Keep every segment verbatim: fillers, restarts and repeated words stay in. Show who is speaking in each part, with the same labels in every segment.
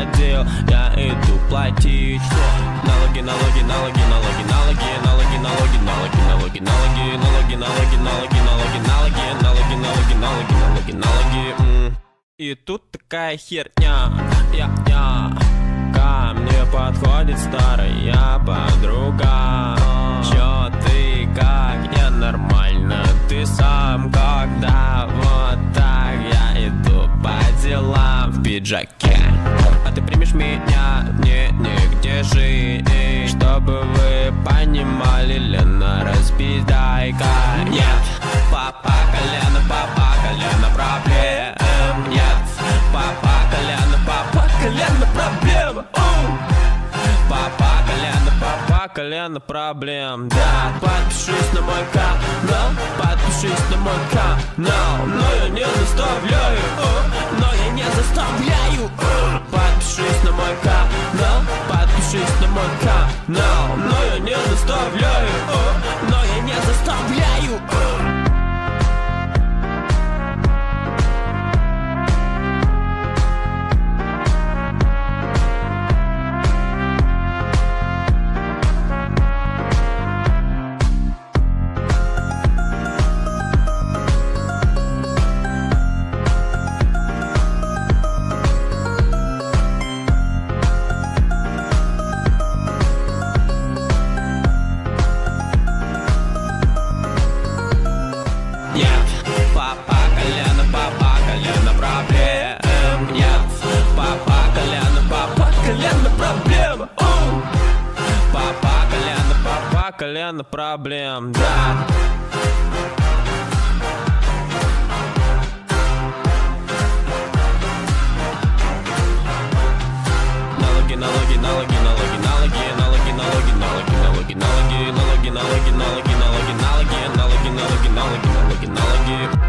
Speaker 1: крокодил, я иду платить. Налоги, налоги, налоги, налоги, налоги, налоги, налоги, налоги, налоги, налоги, налоги, налоги, налоги, налоги, налоги, налоги, налоги, налоги, налоги, налоги. И тут такая херня, я, я. Ко мне подходит старая подруга. Чё ты, как я нормально, ты сам когда вот так я иду по делам в пиджаке. А ты примешь меня, нет, нигде жить. Чтобы вы понимали, Лена, распиздайка. Нет, папа колено, папа колено проблем. Нет, папа колено, папа колено проблем. Папа колено, папа колено проблем. Да, подпишись на мой канал, подпишись на мой канал. Но я не заставляю, но я не заставляю. Подпишись на мой канал, подпишись на мой канал. Но я не заставляю, но я не заставляю. Папа колено, папа колено проблем. Нет, папа колено, папа колено проблем. Папа колено, папа колено проблем. Да. Налоги, налоги, налоги, налоги, налоги, налоги, налоги, налоги, налоги, налоги, налоги, налоги, налоги, налоги, налоги, налоги, налоги, налоги, налоги, налоги.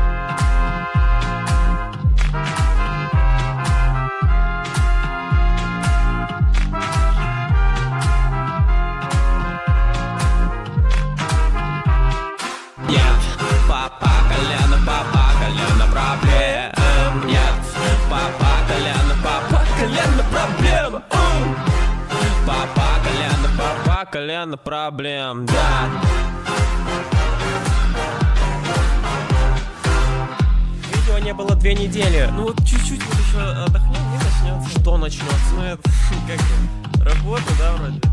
Speaker 1: Нет, папа колено, папа колено проблем. Нет, папа колено, папа колено проблем. Папа колено, папа колено проблем. Да. Видео не было две недели. Ну вот чуть-чуть вот еще отдохнем и начнется. Что начнется? Ну это как работа, да, вроде.